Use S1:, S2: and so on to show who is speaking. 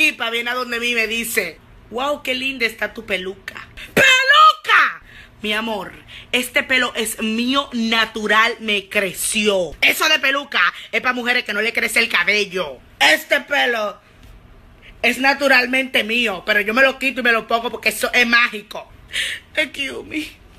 S1: tipa viene a donde mí y me dice, wow, qué linda está tu peluca. ¡Peluca! Mi amor, este pelo es mío natural, me creció. Eso de peluca es para mujeres que no le crece el cabello. Este pelo es naturalmente mío, pero yo me lo quito y me lo pongo porque eso es mágico. Excuse me.